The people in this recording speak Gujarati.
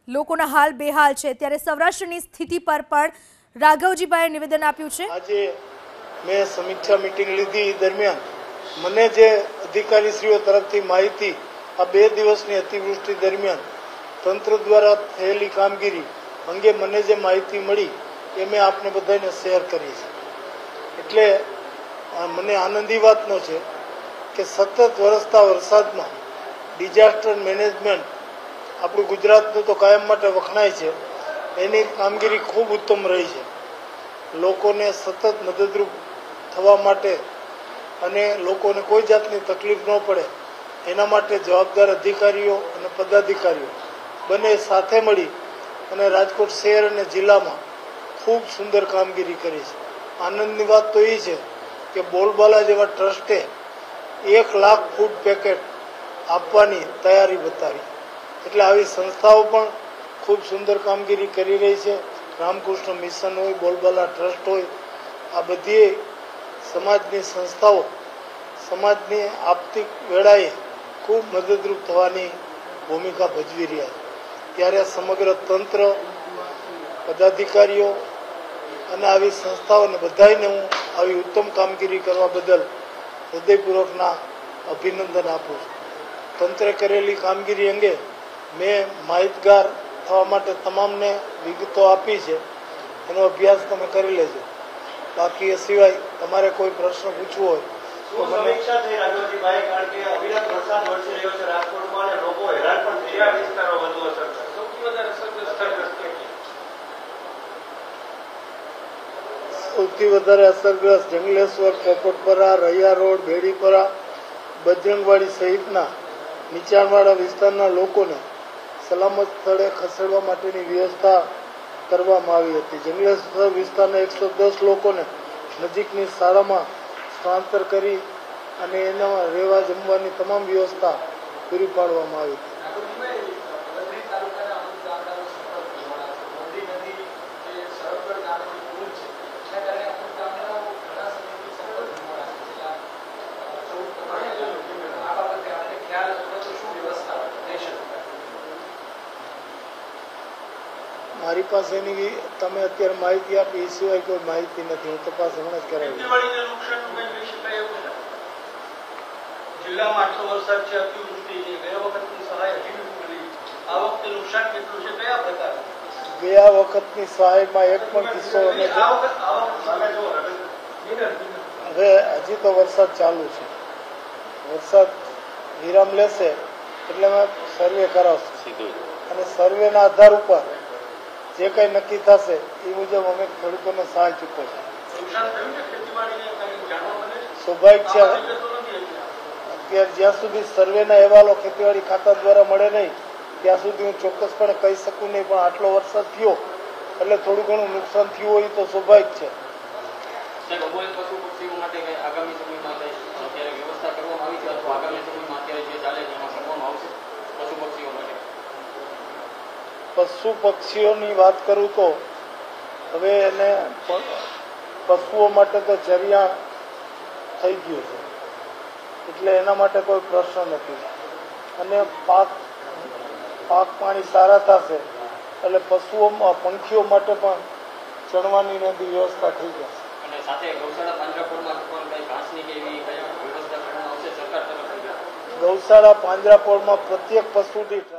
લોકોના હાલ બેહાલ છે, ત્યારે સૌરાષ્ટ્રની સ્થિતિ પર પણ રાઘવજીભાઈએ નિવેદન આપ્યું છે। આજે મેં સમીક્ષા મીટિંગ લીધી દરમિયાન મને જે અધિકારીશ્રીઓ તરફથી માહિતી આ 2 દિવસની અતિવૃષ્ટિ દરમિયાન તંત્ર દ્વારા થયેલી કામગીરી અંગે મને જે માહિતી મળી એ મેં આપને બધાને શેર કરી છે। એટલે મને આનંદી વાતનો છે કે સતત વરસતા વરસાદમાં ડિઝાસ્ટર મેનેજમેન્ટ આપણું ગુજરાતનું તો કાયમ માટે વખણાય છે, એની કામગીરી ખૂબ ઉત્તમ રહી છે। લોકોને સતત મદદરૂપ થવા માટે અને લોકોને કોઈ જાતની તકલીફ ન પડે એના માટે જવાબદાર અધિકારીઓ અને પદાધિકારીઓ બંને સાથે મળી અને રાજકોટ શહેર અને જિલ્લામાં ખૂબ સુંદર કામગીરી કરી છે। આનંદની વાત તો એ છે કે બોલબાલા જેવા ટ્રસ્ટે 1 લાખ ફૂડ પેકેટ આપવાની તૈયારી બતાવી, એટલે આવી સંસ્થાઓ પણ ખૂબ સુંદર કામગીરી કરી રહી છે। રામકૃષ્ણ મિશન હોય, બોલબાલા ટ્રસ્ટ હોય, આ બધી સમાજની સંસ્થાઓ સમાજની આર્થિક વેળાએ ખૂબ મદદરૂપ થવાની ભૂમિકા ભજવી રહ્યા છે। ત્યારે સમગ્ર તંત્ર, પદાધિકારીઓ અને આવી સંસ્થાઓને બધાને હું આવી ઉત્તમ કામગીરી કરવા બદલ હૃદયપૂર્વકના અભિનંદન આપું છું। તંત્રે કરેલી કામગીરી અંગે મેં માહિતગાર થવા માટે તમામને વિગતો આપી છે, એનો અભ્યાસ તમે કરી લેજો। બાકી એ સિવાય તમારે કોઈ પ્રશ્ન પૂછવો હોય તો મને સૌથી વધારે અસરગ્રસ્ત જંગલેશ્વર, પોપટપરા, રૈયા રોડ, બેડીપરા, બજરંગવાડી સહિતના નીચાણવાળા વિસ્તારના લોકોને સલામત સ્થળે ખસેડવા માટેની વ્યવસ્થા કરવામાં આવી હતી। જંગલેશ્વર વિસ્તારના 110 લોકોને નજીકની શાળામાં સ્થળાંતર કરી અને એના રહેવા જમવાની તમામ વ્યવસ્થા પૂરી પાડવામાં આવી હતી। મારી પાસે એની તમે અત્યારે માહિતી આપી એ સિવાય કોઈ માહિતી નથી, હું તપાસ હમણાં જ કરાવી। જિલ્લામાં આટલો વરસાદ છે, અતિવૃષ્ટિ છે, ગયા વખતની સહાય હજી નથી મળી, આ વખતે નુકસાન કેટલું છે, કયા પ્રકાર? ગયા વખતની સહાયમાં એક પણ કિસ્સો હવે હજી તો વરસાદ ચાલુ છે, વરસાદ વિરામ લેશે એટલે અમે સર્વે કરાવશું અને સર્વેના આધાર ઉપર જે કઈ નક્કી થશે એ મુજબ અમે ખેડૂતોને સહાય ચૂકવશું। સ્વાભાવિક છે, અત્યારે જ્યાં સુધી સર્વેના અહેવાલો ખેતીવાડી ખાતા દ્વારા મળે નહીં ત્યાં સુધી હું ચોક્કસપણે કહી શકું નહીં, પણ આટલો વરસાદ થયો એટલે થોડું ઘણું નુકસાન થયું હોય તો સ્વાભાવિક છે। પશુ પક્ષીઓની વાત કરું તો હવે એને પશુઓ માટે તો ચરિયાણ થઈ ગયું છે, એટલે એના માટે કોઈ પ્રશ્ન નથી અને પાક પાણી સારા થશે એટલે પશુઓમાં પંખીઓ માટે પણ ચણવાની નદી વ્યવસ્થા થઈ જશે। ગૌશાળા પાંજરાપોળમાં પ્રત્યેક પશુ દીઠ